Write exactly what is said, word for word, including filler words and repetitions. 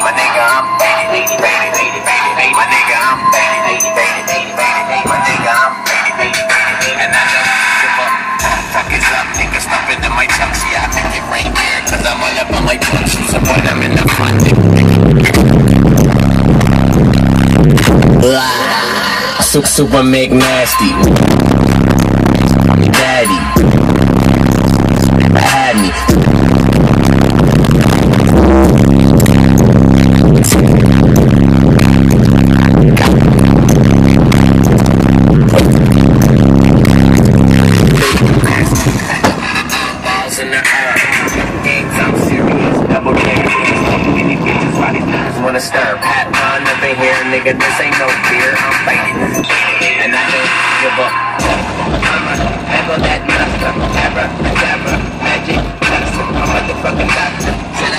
My nigga, I'm faded, faded, faded, faded, faded. My nigga, I'm faded, faded, faded, faded, faded. My nigga, I'm faded, faded, faded. And I don't give up. Fuck is up, nigga, stop it in my chucks. Yeah, I make it rain here, cause I'm all up on my books. So put them in the front. Super, super make nasty. Daddy had me. Balls in the air. Games, I'm serious. Double check. Many bitches, body bitches wanna stir. Pat on up in here, nigga. This ain't no beer. I'm fighting. And I don't give up. Ever that master, ever, ever, magic, master, a motherfucking doctor.